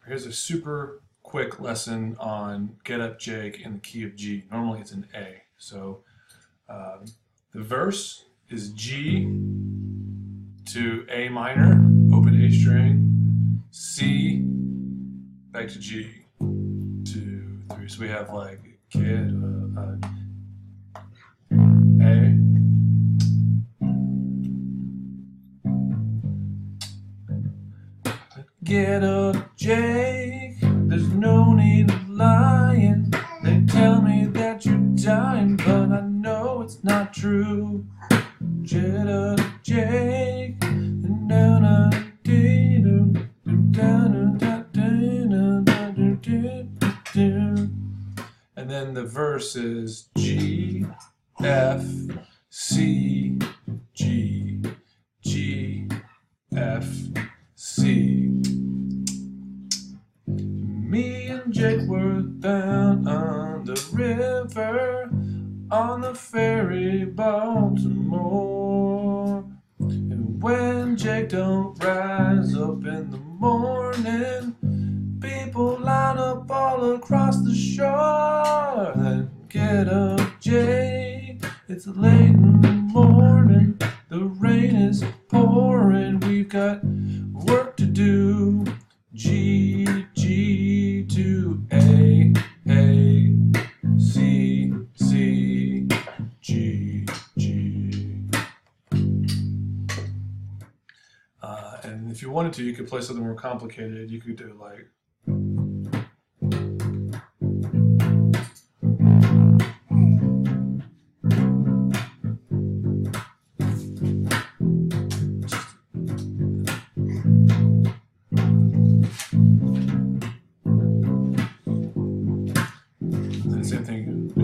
Here's a super quick lesson on Get Up Jake in the key of G. Normally it's an A. So um, the verse is G to A minor, open A string, C, back to G, 2, 3. So we have like get A, get up, Jake. There's no need of lying. They tell me that you're dying, but I know it's not true. Get up, Jake. And then the verse is G, F, C, G, G, F, C. Me and Jake were down on the river on the ferry Baltimore. And when Jake don't rise up in the morning, people line up all across the shore. Then get up, Jake. It's late in the morning. The rain is pouring. We've got work to do. G, G to A, C, C, G, G. And if you wanted to, you could play something more complicated. You could do like. Same thing.